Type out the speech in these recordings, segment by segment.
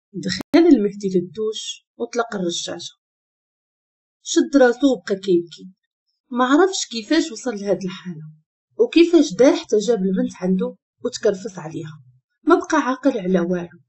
دخل المهدي للدوش وطلق الرشاشة، شد راسو وبقى كيبكي. ما عرفش كيفاش وصل لهاد الحالة وكيفاش دا حتى جاب البنت عنده وتكرفس عليها. ما بقى عاقل على والو،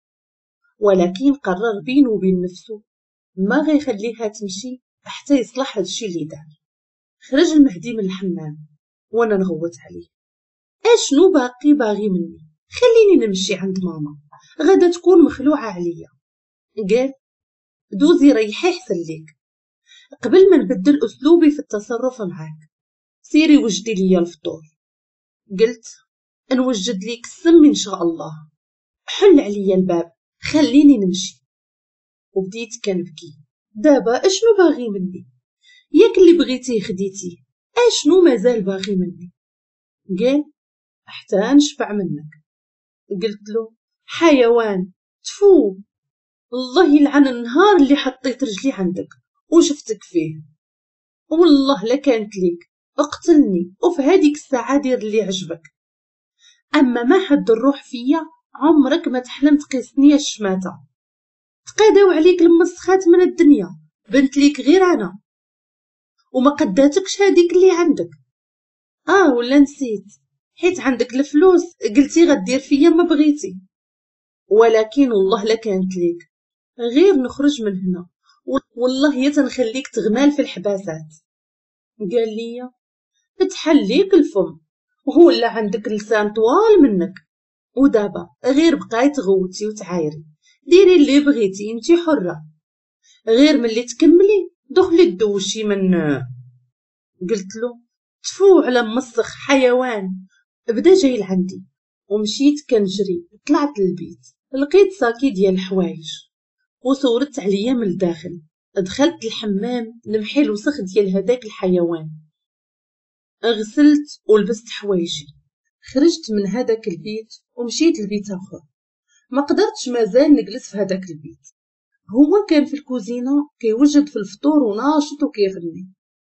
ولكن قرر بينه وبين نفسه ما غيخليها تمشي حتى يصلح هادشي اللي دار. خرج المهدي من الحمام وانا نغوت عليه. اشنو باغي مني؟ خليني نمشي عند ماما، غدا تكون مخلوعة عليا. قال دوزي ريحي حسن ليك، قبل ما نبدل اسلوبي في التصرف معاك سيري وجدي ليا الفطور. قلت نوجد ليك السم ان شاء الله، حل عليا الباب خليني نمشي. وبديت كنبكي. دابا اشنو باغي مني؟ ياك اللي بغيتيه خديتيه، اشنو مازال باغي مني؟ قال حتى نشبع منك. قلت له حيوان تفو، الله يلعن النهار اللي حطيت رجلي عندك وشفتك فيه، والله لا كانت ليك اقتلني وفي هذيك الساعة دير اللي عجبك. اما ما حد الروح فيا عمرك ما تحلم تقيسني الشماتة. تقاداو عليك المسخات من الدنيا، بنت ليك غير انا وما قداتكش هذيك اللي عندك. ولا نسيت، حيت عندك الفلوس قلتي غدير فيا ما بغيتي، ولكن والله لا كانت ليك غير نخرج من هنا والله يا تنخليك تغمال في الحباسات. قال لي تحليك الفم ولا عندك لسان طوال منك، ودابا غير بقاي تغوتي وتعايري، ديري اللي بغيتي انتي حرة، غير ملي تكملي دخلي تدوشي من. قلت له تفو على مسخ حيوان. بدا جاي لعندي ومشيت كنجري. طلعت للبيت لقيت ساكي ديال الحوايج وثورت عليا من الداخل. دخلت الحمام نمحي الوسخ ديال هداك الحيوان، غسلت ولبست حوايجي، خرجت من هداك البيت ومشيت لبيت اخر. ما قدرتش مازال نجلس في هداك البيت. هو كان في الكوزينة كيوجد في الفطور وناشط وكيغني.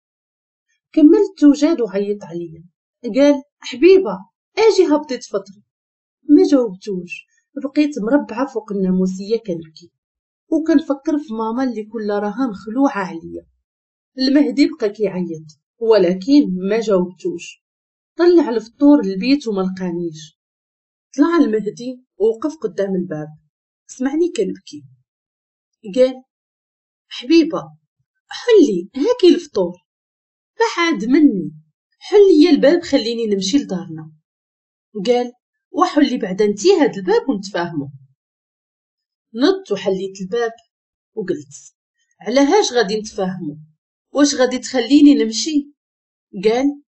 كملت توجاد وعيط عليا. قال حبيبة اجي هبطي تفطري. ما جاوبتوش، بقيت مربعة فوق الناموسية كنبكي وكنفكر في ماما اللي كل راها مخلوعة عليا. المهدي بقى كيعيط ولكن ما جاوبتوش. طلع الفطور للبيت وما لقانيش. طلع المهدي ووقف قدام الباب، سمعني كنبكي. قال حبيبة حلي هاكي الفطور، بعد مني حلي الباب خليني نمشي لدارنا. قال وحلي بعد انتي هاد الباب ونتفاهموا. نضت وحليت الباب وقلت على هاش غادي نتفاهموا؟ واش غادي تخليني نمشي؟ قال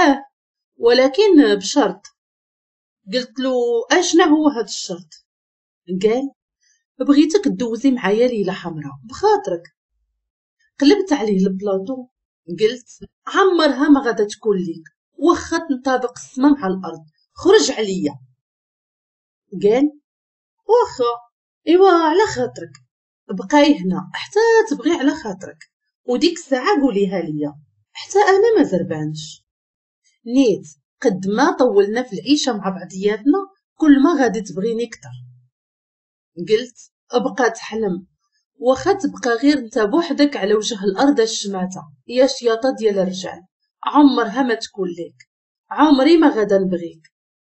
ولكن بشرط. قلت له اشنا هو هاد الشرط؟ قال بغيتك تدوزي معايا ليلة حمراء بخاطرك. قلبت عليه البلاطو قلت عمرها ما غادا تكون ليك، واخا تنطابق السما مع الارض، خرج عليا. قال واخا ايوا على خاطرك، بقاي هنا حتى تبغي على خاطرك، وديك الساعة قوليها ليا حتى انا ما زربانش. نيت قد ما طولنا في العيشة مع بعضياتنا كل ما غادي تبغيني كتر. قلت ابقى تحلم، واخا تبقى غير انت بوحدك على وجه الارض الشماتة يا شياطة ديال الرجال، عمرها ما تكون ليك، عمري ما غادا نبغيك.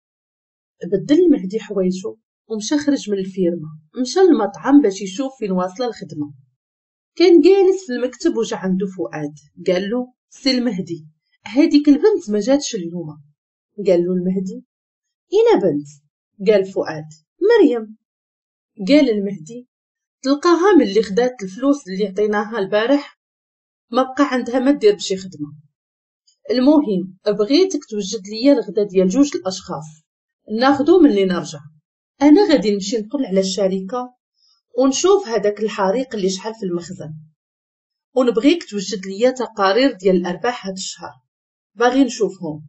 بدل المهدي حوايجو ومشى خرج من الفيرما، مشى للمطعم باش يشوف فين واصله الخدمه. كان جالس في المكتب وجا عنده فؤاد. قال له سي المهدي هذيك البنت ما جاتش اليوم. قال له المهدي اين بنت؟ قال فؤاد مريم. قال المهدي تلقاها ملي خدات الفلوس اللي عطيناها البارح ما بقى عندها ما دير بشي خدمه. المهم بغيتك توجد ليا الغدا ديال 2 الاشخاص ناخدو ملي نرجع. انا غادي نمشي نقل على الشركه ونشوف هذاك الحريق اللي شحال في المخزن، ونبغيك توجد ليا تقارير ديال الارباح هاد الشهر، باغي نشوفهم.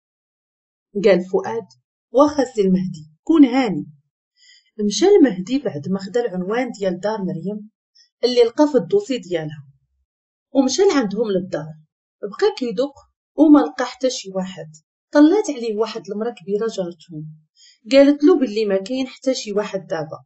قال فؤاد واخا سي المهدي كون هاني. مشى المهدي بعد ما خدا العنوان ديال دار مريم اللي لقى في الدوسي ديالها ومشى لعندهم للدار. بقى كيدق وما لقى حتى شي واحد. طلات عليه واحد المرا كبيره جارتهم، قالت له باللي ما كاين حتى شي واحد دابا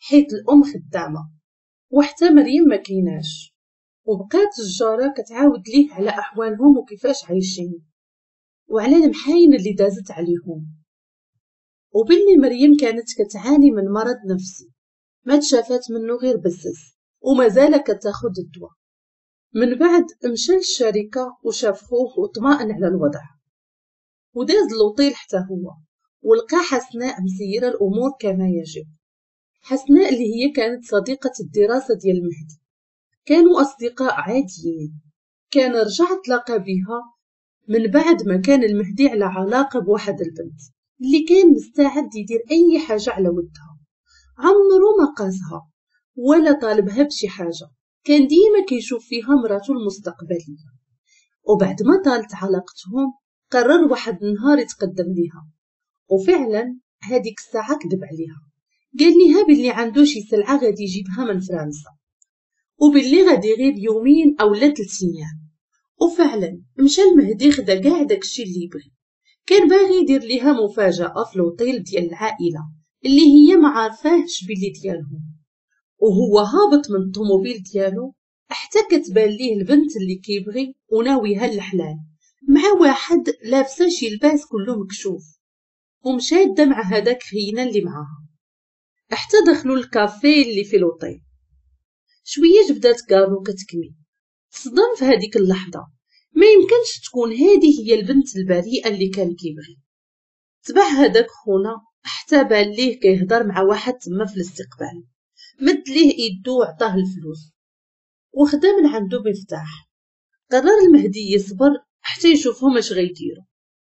حيت الأم خدامة وحتى مريم ما كيناش، وبقات الجارة كتعاود ليه على أحوالهم وكيفاش عايشين وعلى المحاين اللي دازت عليهم، وباللي مريم كانت كتعاني من مرض نفسي ما تشافات منه غير بزز ومازال كتاخد الدواء. من بعد مشى للشركة وشاف خوه وطمأن على الوضع، وداز لوطيل حتى هو ولقى حسناء مسيرة الأمور كما يجب. حسناء اللي هي كانت صديقة الدراسة ديال مهدي، كانوا أصدقاء عاديين. كان رجع تلاقى بها من بعد ما كان المهدي على علاقة بواحد البنت اللي كان مستعد يدير أي حاجة على ودها، عمرو ما قاسها ولا طالبها بشي حاجة، كان ديما كيشوف فيها مراته المستقبلية. وبعد ما طالت علاقتهم قرر واحد النهار يتقدم ليها، وفعلا هذيك الساعة كذب عليها، قال ليها باللي عنده شي سلعة غادي يجيبها من فرنسا وباللي غادي يغيب يومين أو 3 أيام. وفعلا مشى المهدي خدا كاع داكشي اللي يبغي، كان باغي يدير ليها مفاجأة في لوطيل ديال العائلة اللي هي ما عارفاهش باللي ديالهم. وهو هابط من الطوموبيل ديالو حتى كتبان ليه البنت اللي كيبغي وناويها الحلال مع واحد لابسه شي لباس كله مكشوف، ومشاده مع هذاك خينا اللي معاها حتى دخلوا الكافيه اللي في لوطيل. شويه بدات كارو كتكمي، تصدم في هذيك اللحظه، ما يمكنش تكون هذه هي البنت البريئه اللي كان كيبغي. تبع هذاك خونا حتى بان ليه كيهضر مع واحد تما في الاستقبال، مد ليه يدو وعطاه الفلوس وخدا من عنده مفتاح. قرر المهدي يصبر حتى يشوفهم اش غيديروا،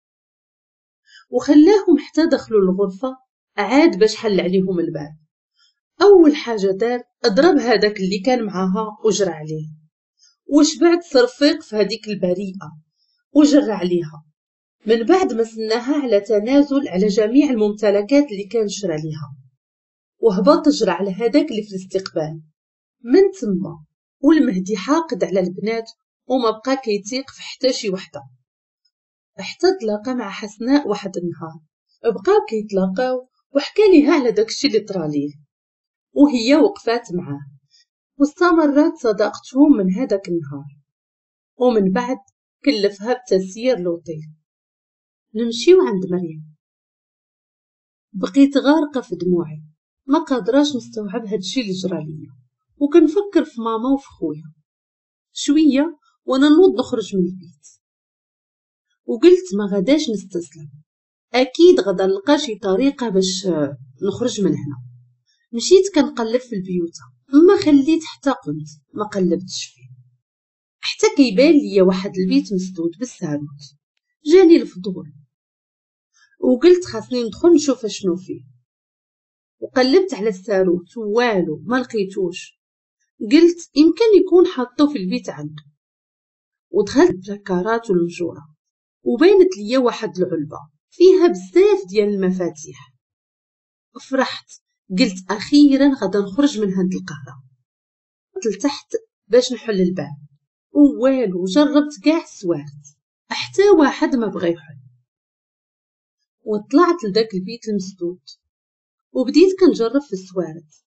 وخلاهم حتى دخلوا الغرفة عاد باش حل عليهم الباب. أول حاجة دار أضرب هذاك اللي كان معاها وجرى عليه، وش بعد صرفيق في هذيك البريئة وجرى عليها. من بعد ما سناها على تنازل على جميع الممتلكات اللي كان شرى ليها، وهبط جرى على هذاك اللي في الاستقبال. من تما والمهدي حاقد على البنات وما بقى كيتيق في حتى شي وحده. حتى تلاقى مع حسناء واحد النهار، بقاو كيتلاقاو وحكى ليها على داكشي اللي طراليه، وهي وقفات معاه واستمرت صداقتهم من هذاك النهار. ومن بعد كلفها بتسيير لوطيل. نمشيو عند مريم. بقيت غارقة في دموعي، ما قادراش نستوعب هادشي اللي جرى ليا، وكنفكر في ماما وفي خويا. شوية وانا نوض نخرج من البيت، وقلت ما غداش نستسلم، اكيد غدا نلقى شي طريقة باش نخرج من هنا. مشيت كنقلب في البيوت، ما خليت حتى قمت ما قلبتش فيه، حتى كيبان ليا واحد البيت مسدود بالساروت. جاني الفضول وقلت خاصني ندخل نشوف شنو فيه، وقلبت على الساروت والو ما لقيتوش. قلت يمكن يكون حاطو في البيت عنده، ودخلت البلاكارات والمجورة وبينت ليا واحد العلبة فيها بزاف ديال المفاتيح. فرحت، قلت اخيرا غدا نخرج من هاد القهرة. لتحت باش نحل الباب والو، جربت كاع السوارت حتى واحد ما بغى يحل. وطلعت لداك البيت المسدود وبديت كنجرب في السوارت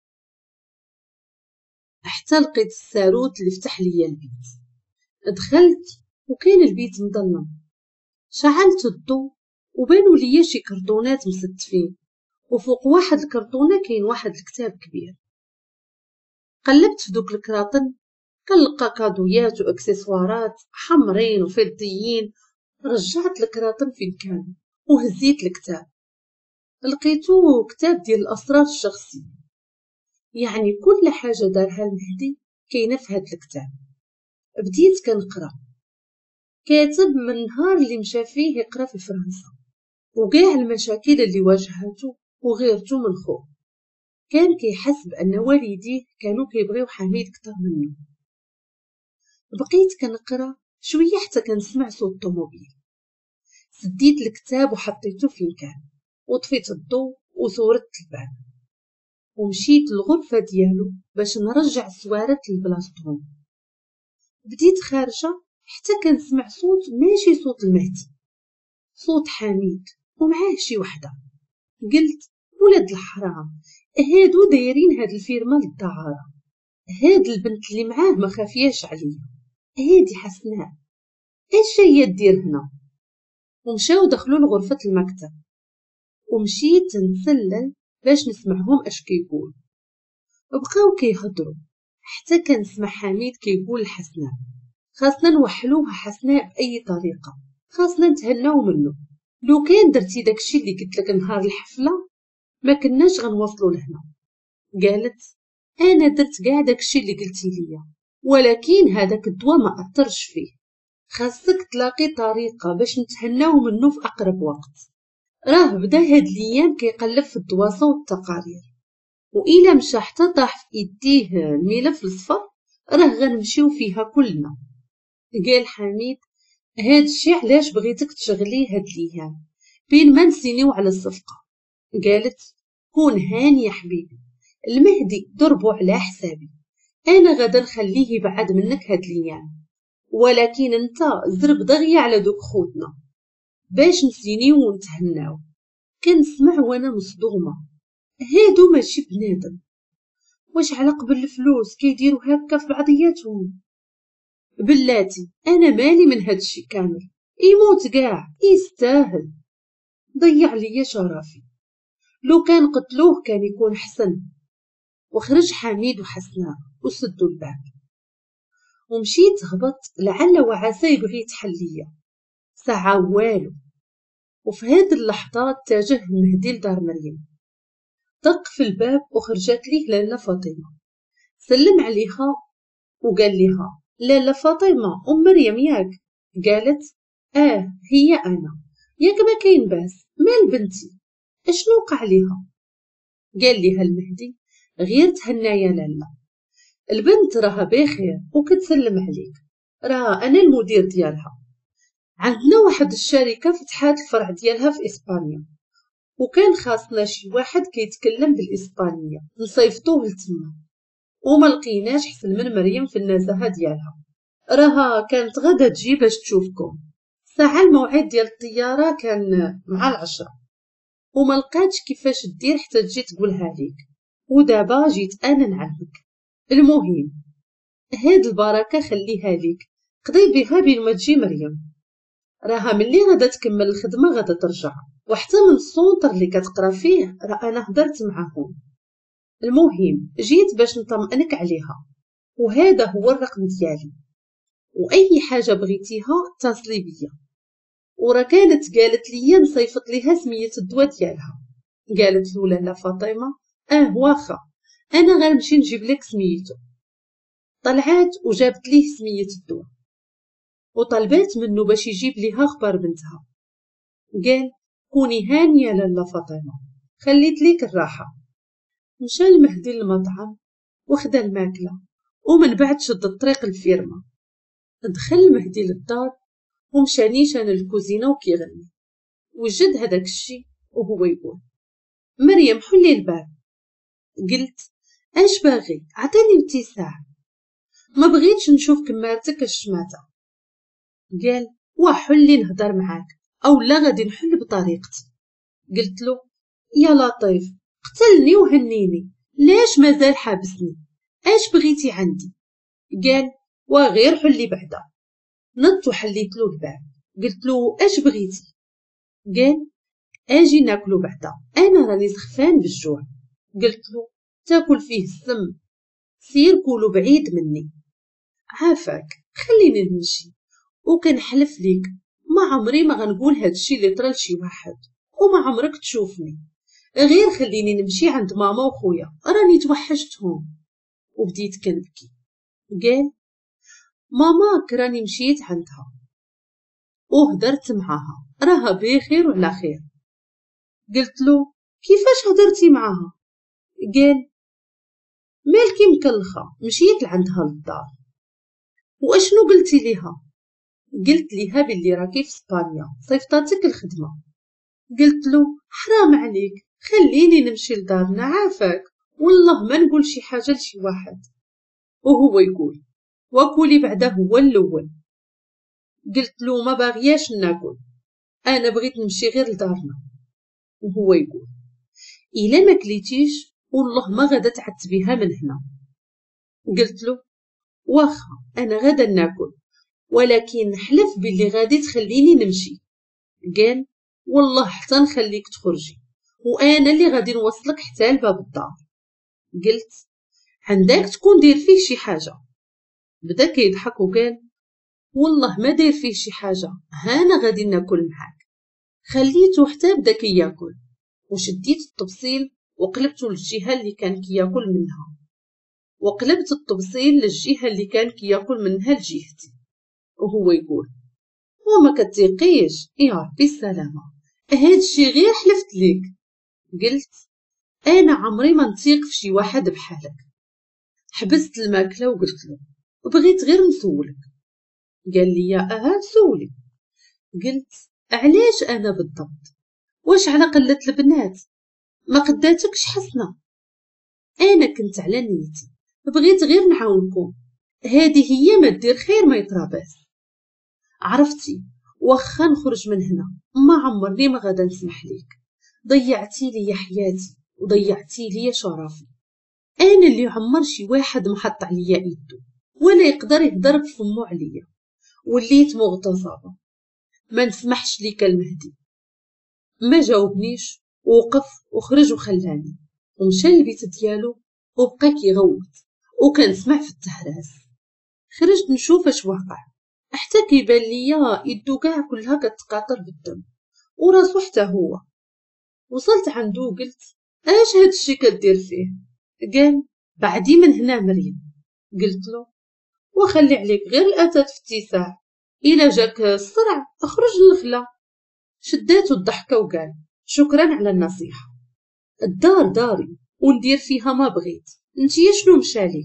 حتى لقيت الساروت اللي فتح ليا البيت. دخلت وكاين البيت مظلم، شعلت الضو وبانوا ليا شي كرتونات مستفين، وفوق واحد الكرتونة كاين واحد الكتاب كبير. قلبت في دوك الكراطن كنلقى كادويات واكسسوارات حمرين وفضيين. رجعت الكراطن فين كانوا وهزيت الكتاب، لقيتو كتاب ديال الاسرار الشخصيه، يعني كل حاجه دارها المهدي كاينه في هاد الكتاب. بديت كنقرا، كاتب من نهار اللي مشى فيه يقرا في فرنسا وكاع المشاكل اللي واجهته وغيرته من خوه. كان كيحس بان والديه كانوا كيبغيو حميد اكثر منه. بقيت كنقرا شويه حتى كنسمع صوت الطوموبيل. سديت الكتاب وحطيته فين كان وطفيت الضوء وثورت الباب ومشيت للغرفه ديالو باش نرجع السوارت لبلاصتهم. بديت خارجه حتى كنسمع صوت ماشي صوت المهدي، صوت حميد ومعاه شي وحده. قلت ولاد الحرام هادو دايرين هاد الفيرما للدعارة، هاد البنت اللي معاه ما خافياش عليا، هادي حسناء اش هي دير هنا؟ ومشاو دخلوا لغرفة المكتب، ومشيت نتسلل باش نسمعهم اش كيقول. بقاو كيهضروا حتى كنسمع حميد كيقول لحسناء خاصنا نوحلوها حسناء بأي طريقة، خاصنا نتهناو منه، لو كان درتي داكشي اللي قلتلك نهار الحفلة ما كناش غنوصلوا لهنا. قالت انا درت كاع داكشي اللي قلتي ليا، ولكن هذاك الدواء ما اثرش فيه، خاصك تلاقي طريقة باش نتهناو منه في اقرب وقت. راه بدا هاد الايام كيقلب في الدواسة والتقارير، وإلا مشى حتى طاح في يديه الملف الصفر راه غنمشيو فيها كلنا. قال حميد هاد الشي علاش بغيتك تشغليه هاد الايام بين ما نسينيو على الصفقة. قالت كون هاني يا حبيبي، المهدي ضربو على حسابي، انا غدا نخليه يبعد منك هاد الايام، ولكن انت زرب دغيا على دوك خوتنا باش نسينيو ونتهناو. كنسمع وانا مصدومة، هادو ماشي بنادم، واش على قبل الفلوس كيديروا هكا في بعضياتهم؟ بلاتي انا مالي من هادشي كامل، يموت كاع يستاهل، ضيع ليا شرفي، لو كان قتلوه كان يكون حسن. وخرج حميد وحسناء وسدوا الباب، ومشيت هبط لعل وعسى يبغي يتحل ليا، ساعة والو. وفي هاد اللحظات اتجه المهدي لدار مريم، دق في الباب وخرجت ليه لاله فاطمة، سلم عليها وقال لها لاله فاطمة ام مريم ياك؟ قالت هي انا، ياك ما كاين باس، مال بنتي اشنو وقع ليها؟ قال ليها المهدي غير تهنايا لاله، البنت راها بخير وكتسلم عليك، راه انا المدير ديالها، عندنا واحد الشركة فتحات الفرع ديالها في اسبانيا، وكان خاصنا شي واحد كيتكلم بالاسبانية نصيفطوه لتما، وما لقيناش حسن من مريم في النزاهة ديالها، راها كانت غدا تجي باش تشوفكم، ساعة الموعد ديال الطيارة كان مع 10، وما لقاتش كيفاش دير حتى تجي تقولها ليك، ودابا جيت انا نعلمك. المهم هاد البركة خليها ليك، قضي بها بين ما تجي مريم، راها ملي غدا تكمل الخدمة غدا ترجع، وحتى من السونتر اللي كتقرا فيه راه انا هدرت معاهم. المهم جيت باش نطمئنك عليها، وهذا هو الرقم ديالي، واي حاجة بغيتيها اتصلي بيا. ورا كانت قالت لي نصيفط ليها سمية الدواء ديالها. قالت له لاله فاطمة واخا انا غنمشي نجيب لك سميتو. طلعات وجابت ليه سمية الدواء، وطلبات منه باش يجيب ليها خبر بنتها. قال كوني هانية لاله فاطمة، خليت ليك الراحة. مشى المهدي للمطعم وخدا الماكلة، ومن بعد شد الطريق الفيرما. دخل المهدي للدار ومشى نيشان الكوزينة وكيغني، وجد هداك الشي وهو يقول مريم حلي الباب. قلت اش باغي؟ عطيني اتساع، ما بغيتش نشوف كمارتك الشماتة. قال وحلي نهضر معاك او لا غادي نحل بطريقتي. قلت له يا لطيف قتلني وهنيني، ليش مازال حابسني؟ اش بغيتي عندي؟ قال وغير حلي بعدا. نط وحليت له الباب. قلت له اش بغيتي؟ قال اجي ناكلو بعدا، انا راني سخفان بالجوع. قلت له تاكل فيه السم، سير كولو بعيد مني. عافاك خليني نمشي، وكنحلف ليك ما عمري ما غنقول هادشي اللي طرا لشي واحد، وما عمرك تشوفني، غير خليني نمشي عند ماما وخويا راني توحشتهم. وبديت كنبكي. قال ماماك راني مشيت عندها وهدرت معاها، راها بخير وعلى خير. قلت له كيفاش هدرتي معاها؟ قال مالكي مكلخة، مشيت لعندها للدار. واشنو قلتي ليها؟ قلت ليها باللي راكي في اسبانيا صيفطاتك الخدمة. قلت له حرام عليك خليني نمشي لدارنا، عافاك والله ما نقول شي حاجة لشي واحد. وهو يقول وكولي بعدا هو الاول. قلت له ما باغياش ناكل، انا بغيت نمشي غير لدارنا. وهو يقول الا ما كليتيش والله ما غادا تعتبيها من هنا. قلت له واخا انا غادا ناكل، ولكن نحلف باللي غادي تخليني نمشي. قال والله حتى نخليك تخرجي، وانا اللي غادي نوصلك حتى لباب الدار. قلت عندك تكون دير فيه شي حاجه. بدا كيضحك وقال والله ما داير فيه شي حاجه، هانا غادي ناكل معاك. خليته حتى بدا كياكل، وشديت الطبسيل وقلبته للجهه اللي كان كياكل منها، وقلبت الطبسيل للجهه اللي كان كياكل منها لجهتي، وهو يقول وما كتيقيش يا ربي السلامه، هادشي غير حلفت ليك. قلت انا عمري ما نطيق في شي واحد بحالك. حبست الماكله وقلت له بغيت غير نسولك. قال لي سولي. قلت علاش انا بالضبط؟ واش على قلة البنات؟ ما قداتكش حسنة؟ انا كنت على نيتي، بغيت غير نعاونكم، هذه هي ما دير خير ما يطراباس. عرفتي واخا نخرج من هنا ما عمرني ما غادا نسمح ليك، ضيعتي لي حياتي وضيعتي لي شرفي. انا اللي عمر شي واحد محط عليا يدو ولا يقدر يهدر بفمو عليا، وليت مغتصبة. ما نسمحش ليك المهدي. ما جاوبنيش، ووقف وخرج وخلاني ومشى للبيت ديالو وبقى كيغوت، وكنسمع في التهراس. خرجت نشوف اش واقع، حتى كيبان ليا يدو كاع كلها كتقاطر بالدم وراسو حتى هو. وصلت عنده وقلت اش هادشي كدير فيه؟ قال بعدي من هنا مريم. قلت له وخلي عليك غير الاتات في اتساع، الا جاك الصرع اخرج للخلا. شداتو الضحكه وقال شكرا على النصيحه، الدار داري وندير فيها ما بغيت، انتيا شنو مشاليك؟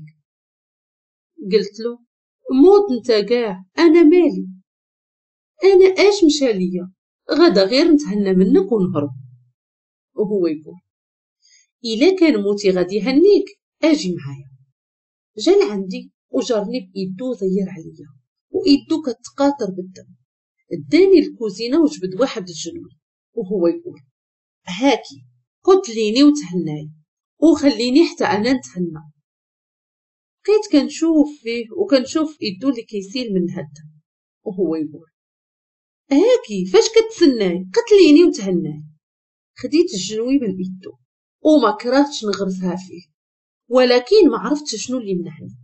قلت له موت نتا كاع، انا مالي، انا اش مشاليا؟ غدا غير نتهنى منك ونهرب. وهو يقول الا كان موتي غادي يهنيك اجي معايا. جا لعندي وجرني بايدو زير عليا وايدو كتقاطر بالدم، اداني الكوزينه وجبد واحد الجنون، وهو يقول هاكي قتليني وتهناي وخليني حتى انا نتهنى. بقيت كنشوف فيه وكنشوف ايدو اللي كيسيل من الدم، وهو يقول هاكي فاش كتسناي قتليني وتهناي. خديت الجنوي من ايدو وما كرهتش نغرسها فيه، ولكن ما عرفتش شنو اللي منعني.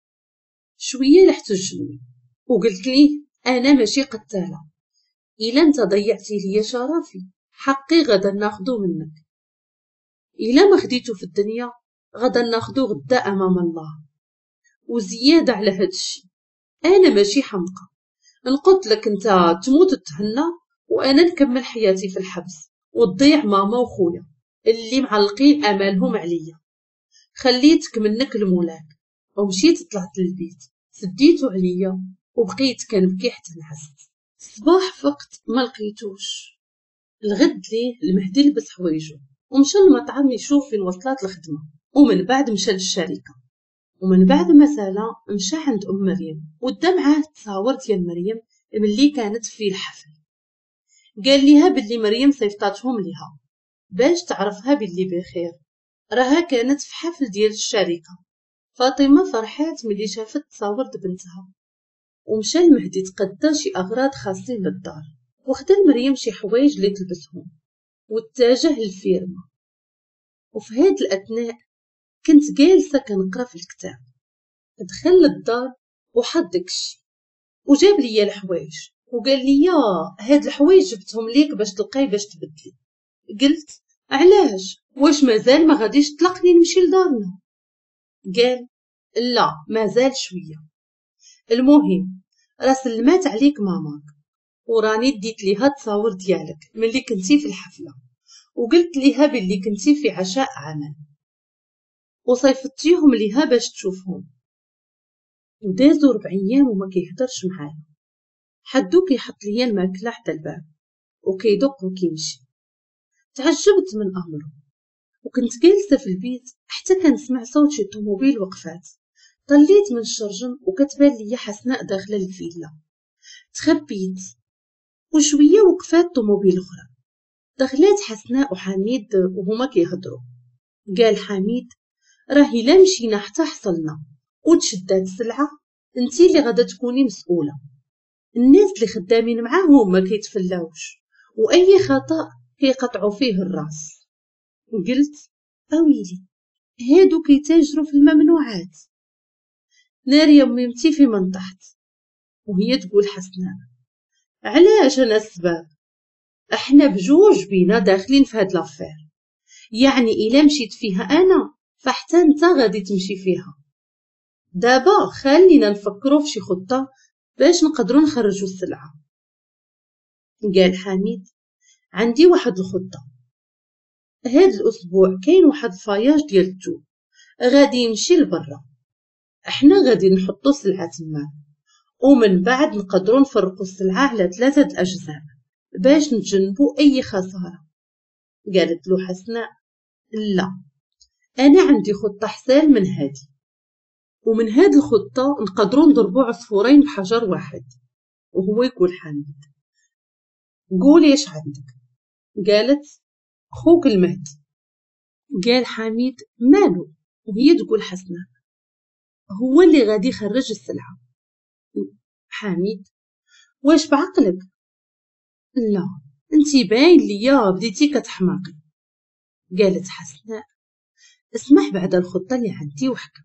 شويه لحت الجنوي وقلت ليه انا ماشي قتاله، الا انت ضيعتي لي شرفي حقي غدا ناخدو منك، الا ما خديتو في الدنيا غدا ناخدو غدا امام الله. وزياده على هادشي انا ماشي حمقى، نقتلك انت تموت تهنى وانا نكمل حياتي في الحبس وتضيع ماما وخويا اللي معلقين امالهم عليا. خليتك منك المولاك ومشيت طلعت للبيت سديتو عليا وبقيت كنبكي حتى نعست. الصباح فقت ما لقيتوش. الغد ليه المهدي لبس حوايجو ومشى للمطعم يشوف فين وصلات الخدمه، ومن بعد مشى للشركه، ومن بعد ما سالا مشى عند ام مريم ودا معاه التصاور ديال مريم ملي كانت في الحفل. قال ليها بلي مريم صيفطاتهم ليها باش تعرفها باللي بخير، راها كانت في حفل ديال الشركه. فاطمه فرحات ملي شافت تصاور بنتها، ومشى المهدي تقدى شي اغراض خاصين للدار وخدا مريم شي حوايج اللي تلبسهم واتجه للفيرما. وفي هاد الاثناء كنت جالسه كنقرا في الكتاب، دخل للدار وحط داكشي وجاب ليا الحوايج وقال لي هاد الحوايج جبتهم ليك باش تلقاي باش تبدلي. قلت علاش؟ واش مازال ما غاديش تطلقني نمشي لدارنا؟ قال لا مازال شويه. المهم راه سلمات عليك ماماك وراني ديت ليها التصاور ديالك ملي كنتي في الحفله، وقلت ليها باللي كنتي في عشاء عمل وصيفطتيهم ليها باش تشوفهم. ودازو 4 ايام وما كيهدرش معايا، حدو كيحط ليا الماكله حتى الباب وكيدق وكيمشي. تعجبت من امره وكنت جالسه في البيت حتى كنسمع صوت شي طوموبيل وقفات. طليت من الشرجم وكتبان ليا حسناء داخله الفيلا. تخبيت وشويه وقفات طوموبيل اخرى، دخلات حسناء وحميد وهما كيهضروا. قال حميد: راه إلا مشينا حتى حصلنا وتشدات السلعة انتي اللي غادا تكوني مسؤولة. الناس اللي خدامين معاهم ما كيتفلاوش، واي خطأ كيقطعوا فيه الراس. قلت: اويلي، هادو كيتاجروا في الممنوعات. نار يا ميمتي في من تحت. وهي تقول: حسناء، علاش انا السبب؟ احنا بجوج بينا داخلين في هاد لافير، يعني الا مشيت فيها انا فحتى انت غادي تمشي فيها. دابا خلينا نفكروا في شي خطة باش نقدروا نخرجوا السلعة. قال حميد: عندي واحد الخطة. هاد الاسبوع كاين واحد الفاياج ديال التوب غادي يمشي لبرا، احنا غادي نحطو سلعة تما، ومن بعد نقدروا نفرقوا السلعة على 3 اجزاء باش نتجنبوا اي خسارة. قالت له حسناء: لا، انا عندي خطة احسن من هادي، ومن هاد الخطة نقدروا نضربوا عصفورين بحجر واحد. وهو يقول: حميد، قولي ايش عندك؟ قالت: خوك المهدي. قال حميد: مالو؟ وهي تقول: حسناء هو اللي غادي يخرج السلعة. حميد: واش بعقلك؟ لا، انتي باين ليا بديتي كتحماقي. قالت حسناء: اسمح بعد الخطة اللي عندي وحكم.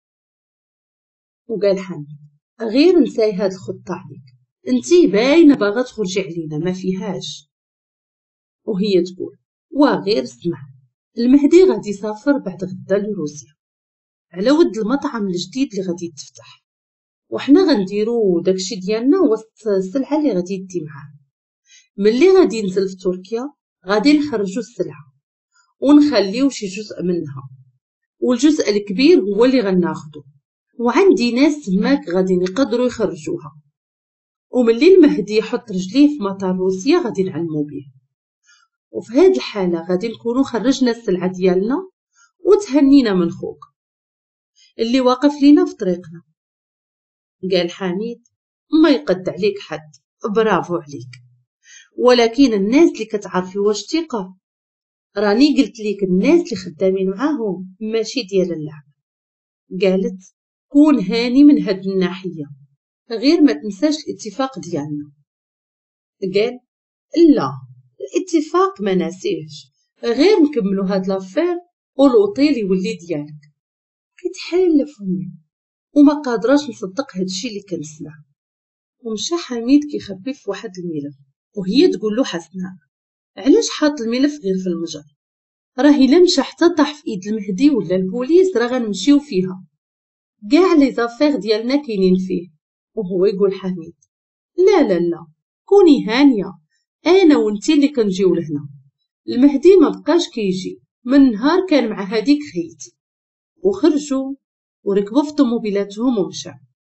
وقال حميد: غير نساي هاد الخطة عليك، انتي باينة باغا تخرجي علينا ما فيهاش. وهي تقول: وغير اسمع، المهدي غادي يسافر بعد غدا لروسيا على ود المطعم الجديد اللي غادي يتفتح، وحنا غنديرو داكشي ديالنا وسط السلعة اللي غادي يدي معاه. ملي غادي ينزل في تركيا غادي نخرجو السلعة ونخليو شي جزء منها، والجزء الكبير هو اللي غناخدو، وعندي ناس تماك غادي يقدروا يخرجوها. وملي المهدي يحط رجليه في مطار روسيا غادي نعلمو بيه، وفي هاد الحالة غادي نكونو خرجنا السلعة ديالنا وتهنينا من خوك اللي واقف لينا في طريقنا. قال حميد: ما يقد عليك حد، برافو عليك، ولكن الناس اللي كتعرفي واش ثقة، راني قلت ليك الناس اللي خدامين معاهم ماشي ديال اللعب. قالت: كون هاني من هاد الناحية، غير ما تنساش الاتفاق ديالنا. قال: لا، الاتفاق ما ناسيهش، غير نكملو هاد لافير والوطيل يولي ديالك. كيتحال فمي وما قادراش نصدق هادشي اللي كنسمع. ومشى حميد كيخبي في واحد الملف، وهي تقول له: حسناء، علاش حاط الملف غير في المجر؟ راه الا مشى حتى طاح في ايد المهدي ولا البوليس راه غنمشيو فيها، كاع لي زافير ديالنا كاينين فيه. وهو يقول: حميد: لا لا لا، كوني هانيه، انا وانتي اللي كنجيو لهنا. المهدي ما بقاش كيجي من نهار كان مع هذيك خيتي. وخرجوا وركبوا في طوموبيلاتهم ومشاو.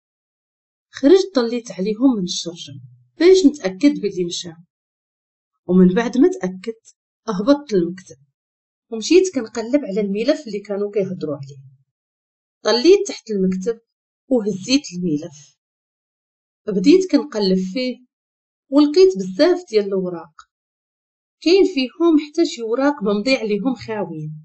خرجت طليت عليهم من الشرجم باش نتاكد بلي مشاو، ومن بعد ما تاكدت هبطت المكتب ومشيت كنقلب على الملف اللي كانوا كيهضروا عليه. طليت تحت المكتب وهزيت الملف، بديت كنقلب فيه ولقيت بزاف ديال الوراق، كاين فيهم حتى شي وراق ممضي عليهم خاويين.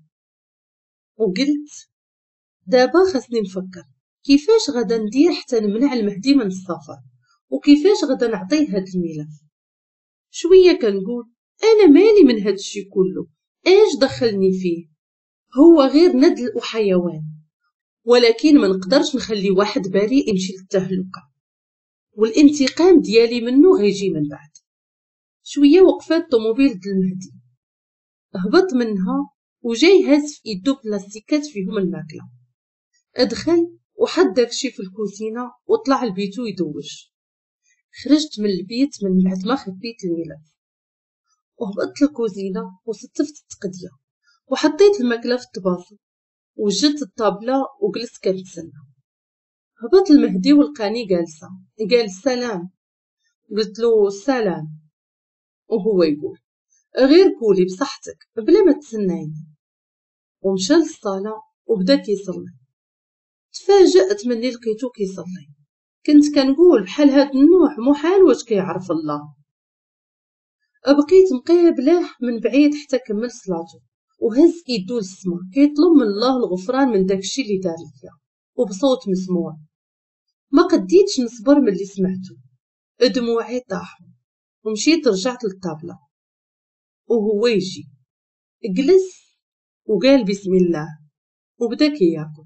وقلت: دابا خاصني نفكر كيفاش غادا ندير حتى نمنع المهدي من السفر، وكيفاش غادا نعطيه هاد الملف. شويه كنقول: انا مالي من هاد الشي كله، ايش دخلني فيه؟ هو غير ندل وحيوان، ولكن ما نقدرش نخلي واحد بريء يمشي للتهلكه، والانتقام ديالي منه غيجي من بعد. شويه وقفات طوموبيل المهدي، هبط منها وجاي هاز في يدو بلاستيكات فيهم الماكله. ادخل وحط داكشي في الكوزينه وطلع لبيتو يدوش. خرجت من البيت من بعد ما خبيت الملف، وهبطت الكوزينه وستفت التقديه وحطيت الماكله في الطباخ وجدت الطابله وجلست كنتسنى. هبط المهدي ولقاني جالسه. قال: السلام. قلت له: السلام. وهو يقول: غير كولي بصحتك بلا ما تسنايني. ومشى للصاله وبدا كيصلي. تفاجأت مني لقيتو كيصلي، كنت كنقول بحال هاد النوع محال واش كيعرف الله. بقيت مقابله من بعيد حتى كمل صلاته وهز يدو للسما كيطلب من الله الغفران من داكشي اللي دار ليا، وبصوت مسموع. ما قديتش نصبر من اللي سمعته، دموعي طاحوا ومشيت رجعت للطابلة. وهو يجي جلس وقال بسم الله وبدا كياكل.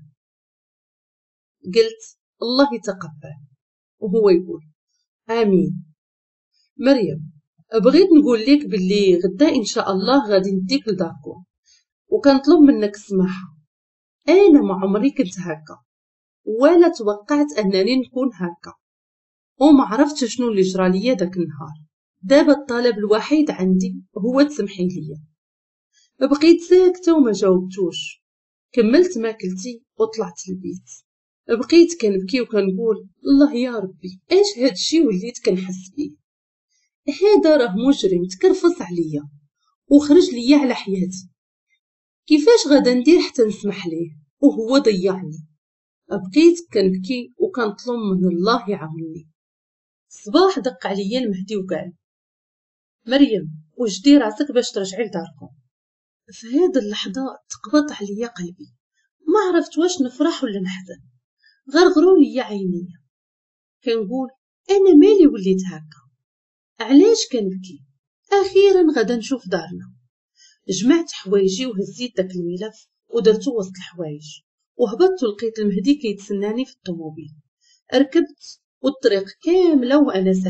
قلت الله يتقبل، وهو يقول آمين. مريم، بغيت نقول لك باللي غدا إن شاء الله غادي نديك لداركم، وكنطلب منك السماحة. أنا ما عمري كنت هكا، ولا توقعت أنني نكون هكا، وما عرفتش شنو اللي جرى ليا داك النهار. دابا الطلب الوحيد عندي هو تسمحي ليا. بقيت ساكتة وما جاوبتوش، كملت ماكلتي وطلعت البيت. بقيت كنبكي وكنقول الله يا ربي، اش هادشي وليت كنحس بيه؟ هذا راه مجرم تكرفص عليا وخرج ليا على حياتي. كيفاش غادا ندير حتى نسمح ليه وهو ضيعني؟ بقيت كنبكي وكنطلب من الله يعاونني. الصباح دق عليا المهدي وقال مريم، وجدي راسك باش ترجعي لداركم. في هاد اللحظة تقبض عليا قلبي، ما عرفت واش نفرح ولا نحزن. غرغروا ليا عينيا، كنقول انا مالي وليت هكا؟ علاش كنبكي؟ اخيرا غدا نشوف دارنا. جمعت حوايجي وهزيت داك الملف ودرتو وسط الحوايج، وهبطت لقيت المهدي كيتسناني في الطوموبيل. ركبت والطريق كامله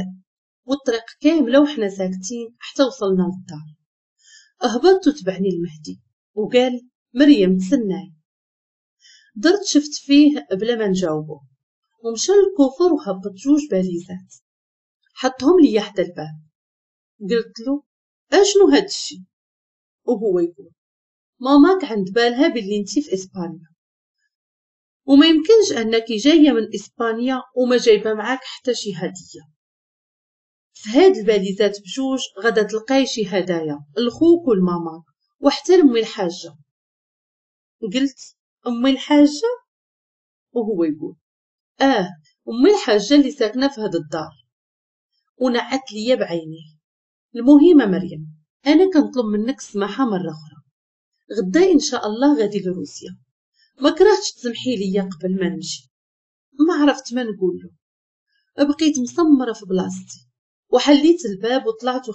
وحنا ساكتين حتى وصلنا للدار. هبطت وتبعني المهدي وقال مريم تسناي. درت شفت فيه بلا ما نجاوبه، ومشى للكوفر وهبط 2 باليزات حطهم ليا حدا الباب. قلت له اشنو هادشي؟ وهو يقول ماماك عند بالها باللي انتي في اسبانيا، وما يمكنش انك جايه من اسبانيا وما جايبه معاك حتى شي هديه. في هاد الباليزات بجوج غادا تلقاي شي هدايا لخوك ولماماك وحتى لامي الحاجه. قلت امي الحاجه؟ وهو يقول امي الحاجه اللي ساكنه في هاد الدار، ونعت ليا بعينيه. المهم مريم، انا كنطلب منك السماحه مره اخرى. غدا ان شاء الله غادي لروسيا، ما كرهتش تسمحي ليا قبل ما نمشي. ما عرفت ما نقول له. بقيت مسمره في بلاصتي، وحليت الباب وطلعت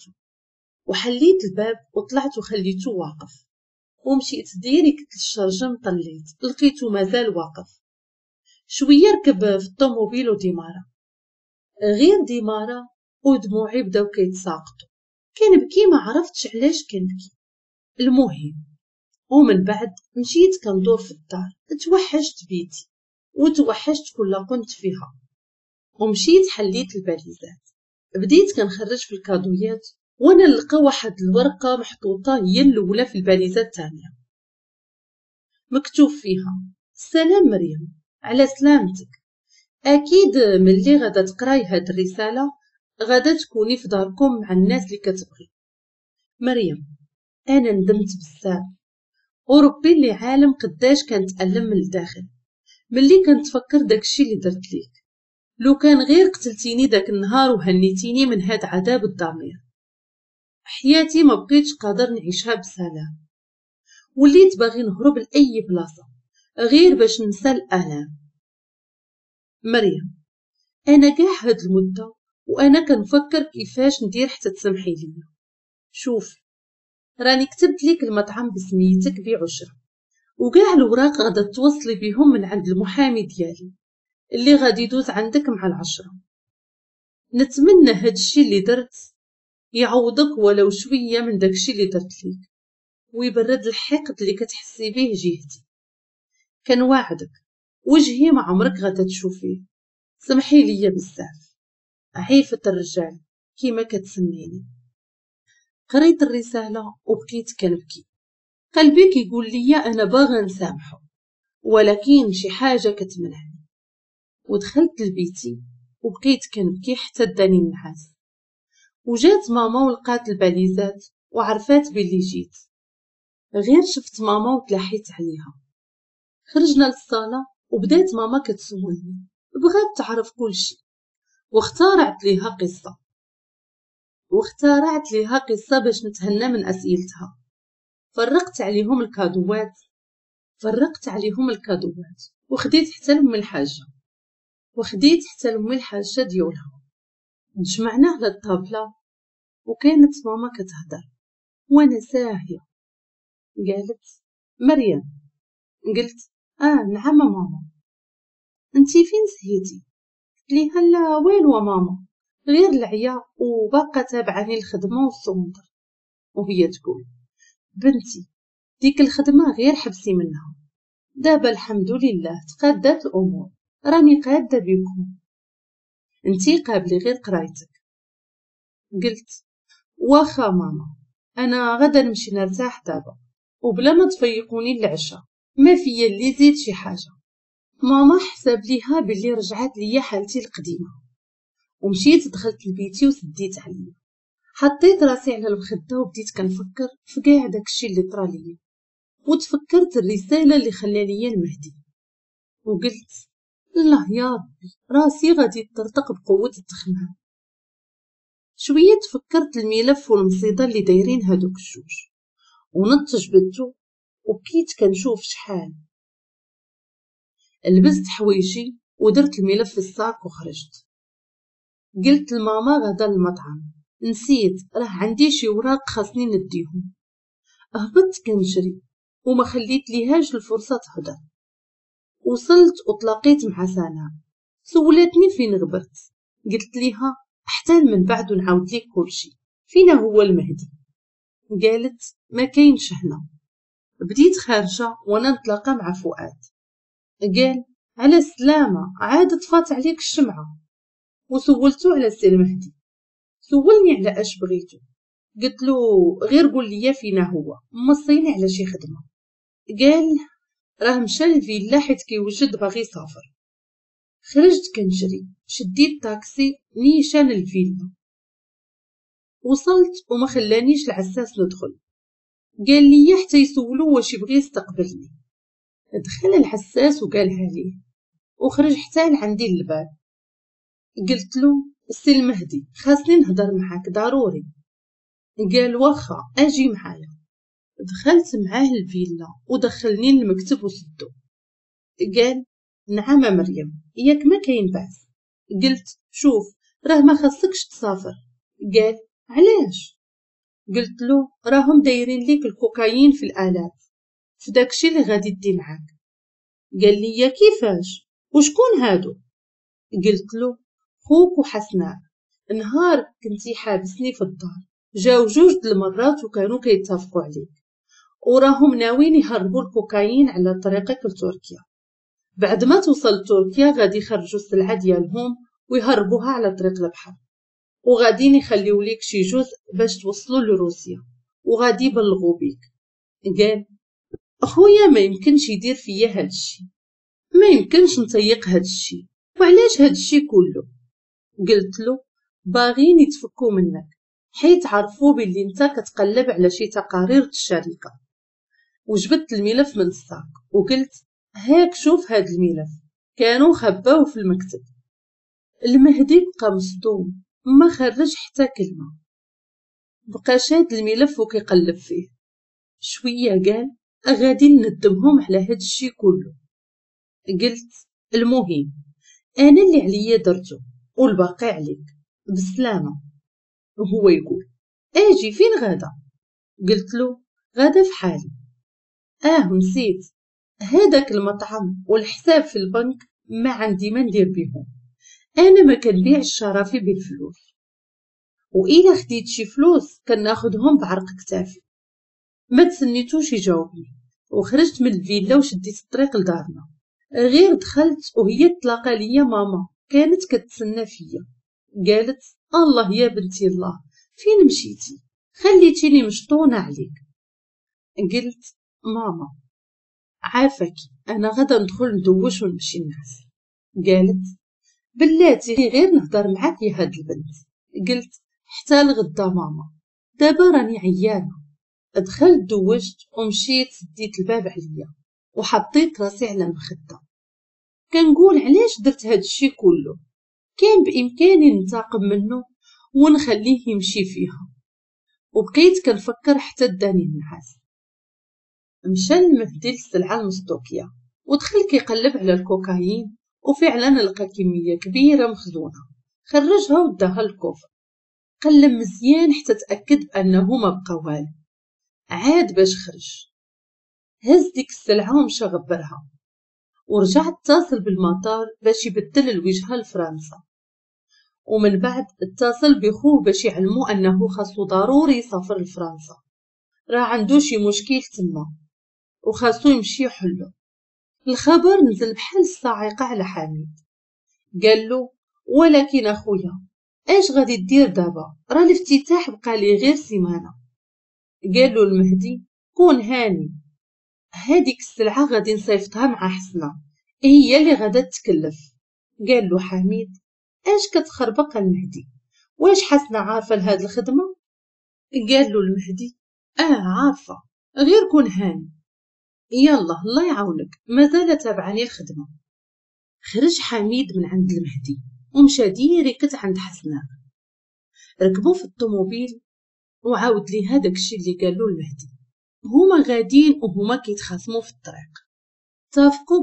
وخليته واقف، ومشيت ديريكت للشرجم. طليت لقيته مازال واقف. شويه ركب في الطوموبيل وديمارا، غير ديمارا ودموعي بداو كيتساقطوا. كنبكي ما عرفتش علاش كنبكي. المهم، ومن بعد مشيت كندور في الدار. توحشت بيتي وتوحشت كل كنت فيها، ومشيت حليت الباليزات. بديت كنخرج في الكادويات وانا نلقى واحد الورقه محطوطه هي الاولى في الباليزه الثانيه، مكتوب فيها سلام مريم، على سلامتك. اكيد ملي غادا تقراي هاد الرساله غادا تكوني في داركم مع الناس اللي كتبغي. مريم، انا ندمت بزاف، وربي اللي عالم قداش كنتألم من الداخل ملي كنتفكر داكشي اللي درت ليك. لو كان غير قتلتيني داك النهار وهنيتيني من هاد عذاب الضمير، حياتي ما بقيتش قادر نعيشها بسلام. وليت باغي نهرب لأي بلاصة غير باش ننسى الآلام. مريم، انا كاع هاد المدة وانا كنفكر كيفاش ندير حتى تسمحي ليا. شوفي، راني كتبت ليك المطعم بسميتك بعشرة، وكاع الوراق غادا توصلي بهم من عند المحامي ديالي اللي غادي يدوز عندك مع 10. نتمنى هادشي اللي درت يعوضك ولو شويه من داكشي اللي درت ليك، ويبرد الحقد اللي كتحسي به جهتي. كنواعدك وجهي ما عمرك غادا تشوفيه. سمحي ليا بزاف، عيفة الرجال كيما كتسميني. قريت الرسالة وبقيت كنبكي. قلبي كيقول ليا انا باغا نسامحو، ولكن شي حاجه كتمنعني. ودخلت لبيتي وبقيت كنبكي حتى داني النعاس. وجات ماما ولقات الباليزات وعرفات باللي جيت. غير شفت ماما وتلاحيت عليها. خرجنا للصالة وبدات ماما كتسولني، بغات تعرف كل شي، واخترعت ليها قصة باش نتهنى من أسئلتها. فرقت عليهم الكادوات وخديت حتى لأم الحاجة ديولها. تجمعنا على الطابلة وكانت ماما كتهدر وانا ساهية. قالت مريم. قلت نعم ماما. انتي فين سهيتي؟ قلت ليها لا والو ماما، غير العيا وباقا تابعاني الخدمة والسونطر. وهي تقول بنتي ديك الخدمة غير حبسي منها، دابا الحمد لله تقادات الأمور، راني قادة بكم، انتي قابلي غير قرايتك. قلت واخا ماما، انا غدا نمشي نرتاح دابا وبلا ما تفيقوني العشاء، ما فيا اللي زيد شي حاجة. ماما حساب ليها باللي رجعت ليا حالتي القديمة، ومشيت دخلت لبيتي وسديت عليا، حطيت راسي على المخدة وبديت كنفكر في كاع داكشي اللي طرا ليا، وتفكرت الرسالة اللي خلى ليا المهدي، وقلت الله يا ربي راسي غادي تطرطق بقوة التخمام. شوية تفكرت الملف والمصيدة اللي دايرين هادوك الجوج، ونضت جبدتو وبكيت كنشوف شحال. لبست حوايجي ودرت الملف في الصاك وخرجت. قلت لماما غدا المطعم، نسيت راه عندي شي وراق خاصني نديهم. هبطت كنجري وما خليت ليهاش الفرصة تهدر. وصلت وتلاقيت مع سناء، سولتني فين غبرت، قلت ليها احتال من بعد ونعاود ليك كلشي، فينا هو المهدي؟ قالت ما كاينش هنا. بديت خارجة وانا نتلاقى مع فؤاد، قال على السلامة، عاد طفات عليك الشمعة. وسولتو على السي المهدي، سولني على اش بغيتو، قلت له غير قول لي فينا هو، موصيني على شي خدمة. قال راه مشى للفيلا حيت كيوجد باغي يسافر. خرجت كنجري، شديت طاكسي نيشان الفيلا، وصلت وما خلانيش العساس ندخل، قال لي حتى يسولو واش يبغي يستقبلني. دخل العساس وقالها ليه وخرج حتى لعندي الباب. قلت له السي المهدي خاصني نهضر معاك ضروري. قال واخا اجي معايا. دخلت معاه الفيلا ودخلني للمكتب وسدو. قال نعم مريم ياك ما كاين باس. قلت شوف راه ما خاصكش تسافر. قال علاش؟ قلت له راهم دايرين ليك الكوكايين في الآلات، في داكشي اللي غادي دي معاك. قال لي كيفاش وشكون هادو؟ قلت له خوك وحسناء، نهار كنتي حابسني في الدار جاو جوج المرات وكانوا كيتفقوا عليك، وراهم ناويين يهربوا الكوكايين على طريقك لتركيا. بعد ما توصل تركيا غادي يخرجوا السلعة ديالهم ويهربوها على طريق البحر، وغادي يخليو ليك شي جزء باش توصلوا لروسيا وغادي يبلغوا بيك. قال اخويا ما يمكنش يدير فيا هادشي، ما يمكنش نطيق هادشي، وعلاش هادشي كله؟ قلت له باغيين يتفكوا منك حيت عرفوا باللي انت كتقلب على شي تقارير الشركة. وجبت الملف من الساق وقلت هاك شوف هاد الملف، كانوا خباوه في المكتب. المهدي بقى مصدوم، ما خرج حتى كلمة، بقى شاد الملف وكيقلب فيه. شوية قال غادي ندمهم على هاد الشي كله. قلت المهم انا اللي عليا درتو والباقي عليك، بالسلامة. وهو يقول اجي فين غدا؟ قلت له غدا في حالي. نسيت هذاك المطعم والحساب في البنك ما عندي ما ندير بهم، انا ما كنبيع الشرافي بالفلوس، وإلا خديت شي فلوس كناخدهم بعرق كتافي. ما تسنيتوش يجاوبني، وخرجت من الفيلا وشديت الطريق لدارنا. غير دخلت وهي تلاقى ليا ماما كانت كتسنى فيا. قالت الله يا بنتي الله فين مشيتي؟ خليتيني مشطونة عليك. قلت ماما عافاكي انا غدا ندخل ندوش ونمشي الناس. قالت بلاتي غير نهضر معاك يا هاد البنت. قلت حتى لغدا ماما، دابا راني عيانه. دخلت دوشت ومشيت سديت الباب عليا وحطيت راسي على المخده. كنقول علاش درت هاد الشي كله، كان بامكاني ننتقم منه ونخليه يمشي فيها. وبقيت كنفكر حتى داني النعاس. مشى المهدي للسلعة المستوكية ودخل كيقلب على الكوكايين، وفعلا لقى كمية كبيرة مخزونة. خرجها وداها للكوفر، قلب مزيان حتى تأكد بأنه ما بقى والو. عاد باش خرج، هز ديك السلعة ومشى غبرها، ورجع اتصل بالمطار باش يبدل الوجهة لفرنسا، ومن بعد اتصل بخوه باش يعلمو أنه خاصو ضروري يسافر لفرنسا، راه عندو شي مشكل تما وخاصو يمشي يحلو. الخبر نزل بحال الصاعقة على حميد، قالو ولكن اخويا اش غادي دير دابا، راه الافتتاح بقالي غير سيمانه. قالو المهدي كون هاني، هاديك السلعة غادي نصيفطها مع حسنة، هي اللي غادا تكلف. قالو حميد اش كتخربق المهدي، واش حسنة عارفة لهاد الخدمة؟ قالو المهدي عارفة، غير كون هاني، يلا الله يعاونك مازال تابعني الخدمة. خرج حميد من عند المهدي ومشى ديريكت عند حسناء، ركبوا في الطوموبيل وعاود لي هذاك الشيء اللي قالو المهدي. هما غاديين وهما كيتخاصموا في الطريق، تافقوا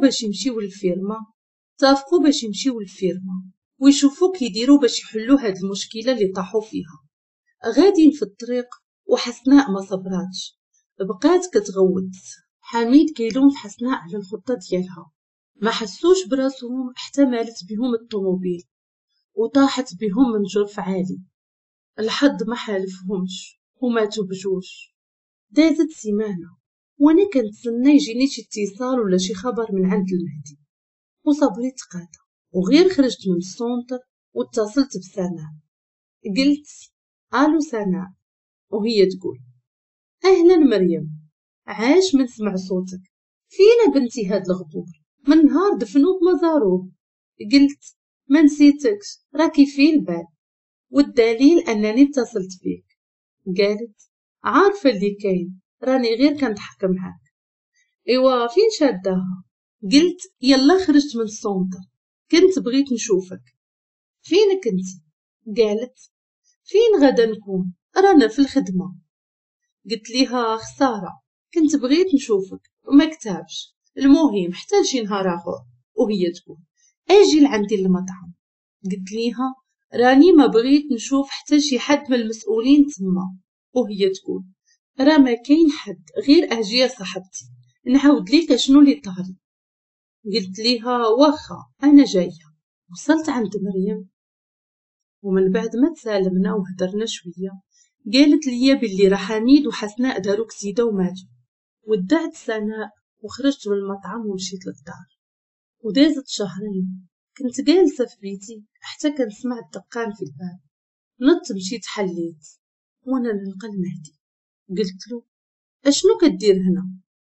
باش يمشيو للفيرما ويشوفوا كيديروا باش يحلوا هاد المشكله اللي طاحوا فيها. غاديين في الطريق وحسناء ما صبراتش، بقات كتغوت. حميد كيلوم في حسناء على الخطه ديالها، ما حسوش براسهم حتى مالت بهم الطوموبيل وطاحت بهم من جرف عالي. الحظ ما حالفهمش وماتوا بجوج. دازت سيمانه وانا كنتسنى يجيني شي اتصال ولا شي خبر من عند المهدي، وصبري تقاطع. وغير خرجت من السونتر واتصلت بسناء، قلت الو سناء، وهي تقول اهلا مريم، عاش من سمع صوتك، فينا بنتي هاد الغبور، من نهار دفنوك ما زاروه. قلت ما نسيتكش، راكي في البال، والدليل انني اتصلت بيك. قالت عارفه اللي كاين، راني غير كنضحك معاك. ايوا فين شاداها؟ قلت يلا خرجت من السونتر، كنت بغيت نشوفك. فينك انت؟ قالت فين غدا نكون، رانا في الخدمه. قلت ليها خساره، كنت بغيت نشوفك وما كتابش، المهم حتى شي نهار اخر. وهي تقول اجي لعندي المطعم. قلت ليها راني ما بغيت نشوف حتى شي حد من المسؤولين تما. وهي تقول راه ما كاين حد، غير اجي يا صاحبتي نعاود ليك شنو اللي طاري. قلت ليها واخا انا جايه. وصلت عند مريم، ومن بعد ما تسالمنا وهدرنا شويه قالت لي باللي راه حميد وحسناء داروا كسيده وماتوا. ودعت سناء وخرجت من المطعم ومشيت للدار. ودازت شهرين كنت جالسه في بيتي حتى كنسمع الدقان في الباب. نط مشيت حليت وانا نلقى المهدي. قلت له اشنو كدير هنا؟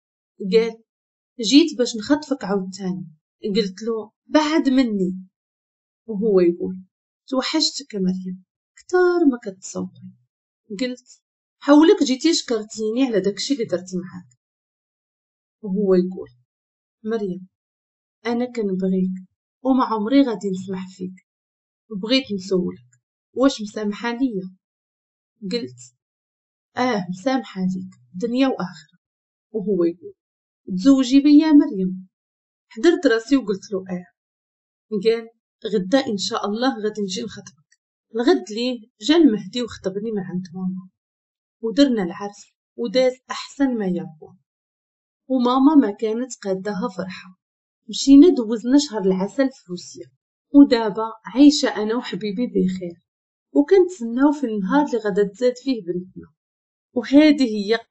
قال جيت باش نخطفك عاوتاني. قلت له بعد مني. وهو يقول توحشتك يا مريم كتار ما كتصوري. قلت حولك جيتي شكرتيني على داكشي اللي درت معاك. وهو يقول مريم انا كنبغيك وما عمري غادي نسمح فيك، بغيت نسولك واش مسامحه ليا؟ قلت مسامحه ليك دنيا واخره. وهو يقول تزوجي بيا مريم؟ حضرت راسي وقلت له قال غدا ان شاء الله غادي نجي نخطبك. الغد ليه جا المهدي وخطبني من عند ماما، ودرنا العرس وداز احسن ما يكون، وماما ما كانت قادها فرحه. مشينا دوزنا شهر العسل في روسيا، ودابا عايشه انا وحبيبي بخير، وكنتسناو في النهار اللي غادا تزاد فيه بنتنا. وهذه هي